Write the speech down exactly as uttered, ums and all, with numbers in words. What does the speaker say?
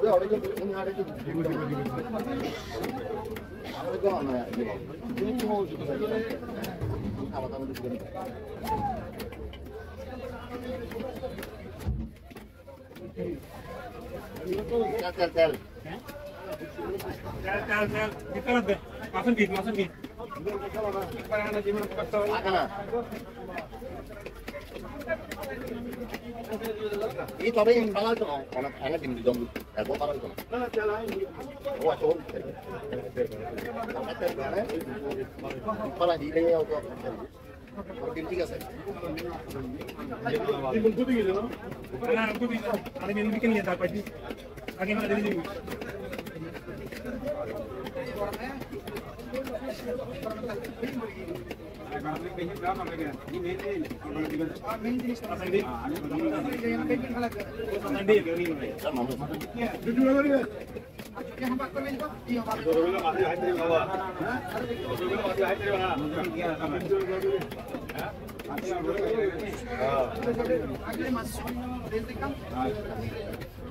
তেল তেল তেল তেল ভিতরে দে মাছের বীজ মাছের বীজ 이 더빙 방할 거 어느 방에 dim 좀 알고 말할 거. 와 좋은. 빨리 이래요 거. 김치가 세. 이분 고등이잖아. 하나 고등. 아니 메뉴 비키니야 다 빠지. 아기 하나 드리지. Ah.